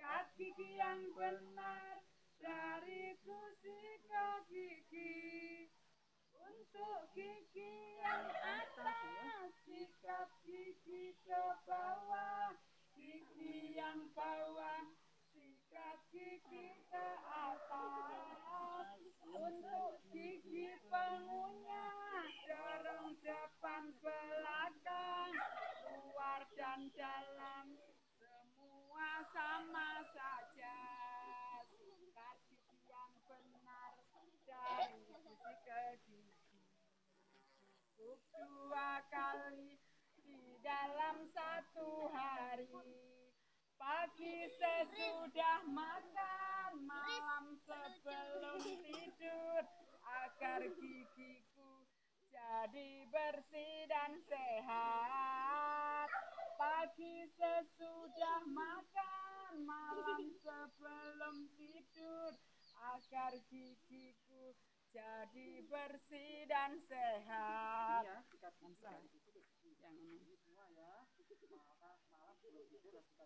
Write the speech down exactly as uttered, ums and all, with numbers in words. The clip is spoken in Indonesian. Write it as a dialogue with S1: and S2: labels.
S1: sikat gigi yang benar dariku sikat gigi. Untuk gigi yang atas sikat gigi ke bawah, gigi yang bawah sikat gigi ke atas. Untuk gigi pengunyah dorong depan belakang, luar dan dalam semua sama saja. Sikat gigi yang benar dari gigi ke gigi. Cukup dua kali di dalam satu hari. Pagi sesudah makan, malam sebelum tidur, agar gigiku jadi bersih dan sehat. Pagi sesudah makan, malam sebelum tidur, agar gigiku jadi bersih dan sehat. Iya, sikat gigi. Yang ini. Semua ya. Malam sebelum tidur